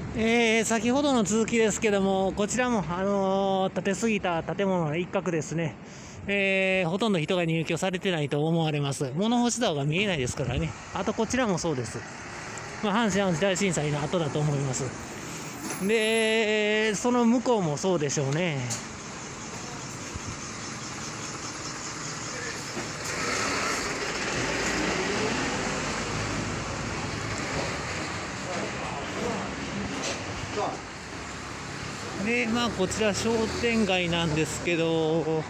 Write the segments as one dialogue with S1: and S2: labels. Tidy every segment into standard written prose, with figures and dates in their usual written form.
S1: 先ほどの続きですけども、こちらも、建てすぎた建物の一角ですね。ほとんど人が入居されてないと思われます。物干し竿が見えないですからね。あとこちらもそうです。阪神・淡路大震災の後だと思います。で、その向こうもそうでしょうね。で、こちら商店街なんですけど、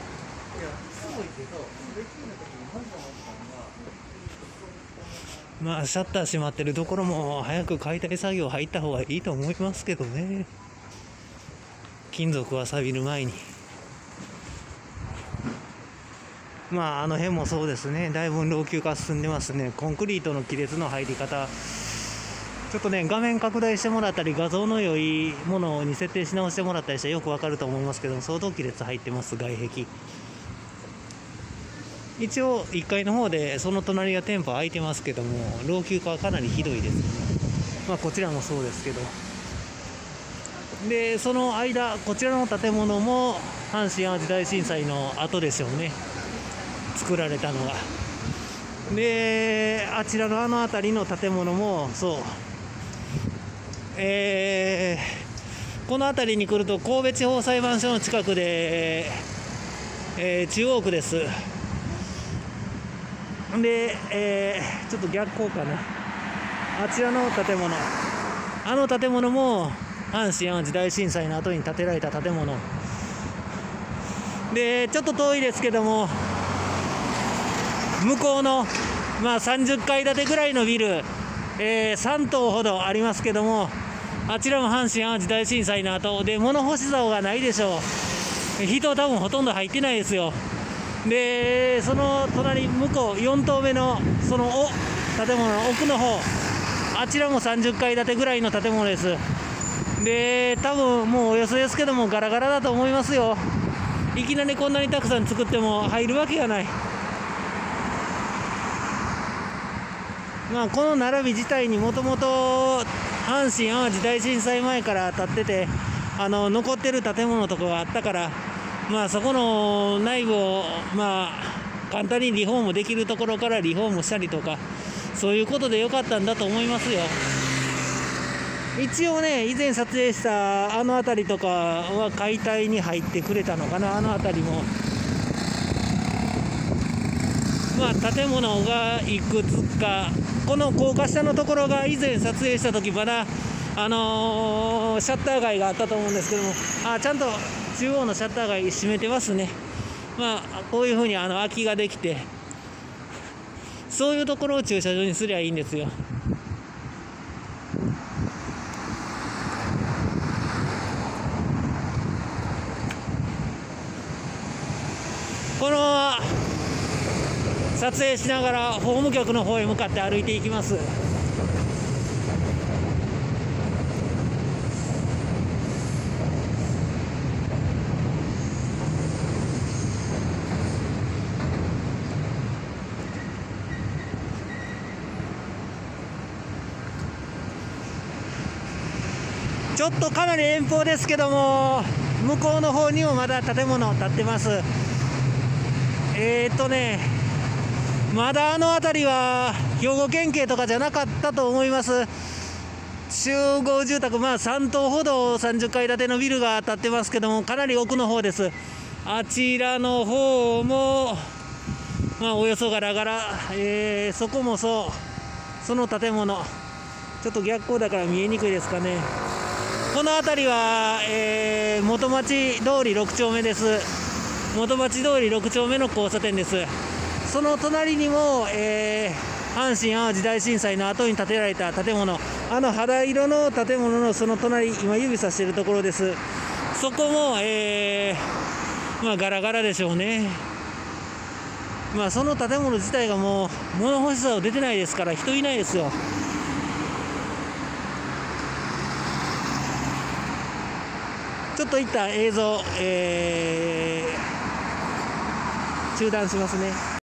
S1: シャッター閉まってるところも早く解体作業入った方がいいと思いますけどね。金属は錆びる前に。あの辺もそうですね。だいぶ老朽化進んでますね。コンクリートの亀裂の入り方。ちょっとね、画面拡大してもらったり、画像の良いものに設定し直してもらったりしたらよくわかると思いますけど、相当亀裂入ってます、外壁。一応、1階の方でその隣が店舗空いてますけども、老朽化はかなりひどいですね。こちらもそうですけど。で、その間、こちらの建物も阪神・淡路大震災の後でしょうね。作られたのが。で、あちらの辺りの建物もそう。この辺りに来ると神戸地方裁判所の近くで、中央区です。で、ちょっと逆光かな。あちらの建物、あの建物も阪神・淡路大震災の後に建てられた建物で、ちょっと遠いですけども、向こうの、30階建てぐらいのビル、3棟ほどありますけども、あちらも阪神・淡路大震災の後で、物干し竿がないでしょう。人多分ほとんど入ってないですよ。で、その隣、向こう4棟目のその建物の奥の方、あちらも30階建てぐらいの建物です。で、多分もうおよそですけども、ガラガラだと思いますよ。いきなりこんなにたくさん作っても入るわけがない。この並び自体にもともと阪神・淡路大震災前から建ってて、残ってる建物とかがあったから、そこの内部を簡単にリフォームできるところからリフォームしたりとか、そういうことでよかったんだと思いますよ。一応ね、以前撮影したあの辺りとかは解体に入ってくれたのかな。あの辺りも建物がいくつか、この高架下のところが以前撮影した時まだシャッター街があったと思うんですけども、ちゃんと中央のシャッター街閉めてますね。こういうふうに空きができて、そういうところを駐車場にすりゃいいんですよ。このまま撮影しながら法務局の方へ向かって歩いていきます。ちょっとかなり遠方ですけども、向こうの方にもまだ建物建ってます。まだあの辺りは兵庫県警とかじゃなかったと思います。集合住宅、3棟ほど30階建てのビルが建ってますけども、かなり奥の方です。あちらの方も、およそガラガラ、そこもそう、その建物、ちょっと逆光だから見えにくいですかね。この辺りは、元町通り6丁目です。元町通り6丁目の交差点です。その隣にも、阪神・淡路大震災の後に建てられた建物、肌色の建物のその隣、今指さしているところです。そこも、ガラガラでしょうね。その建物自体がもう物干し竿出てないですから、人いないですよ。ちょっと一旦映像、中断しますね。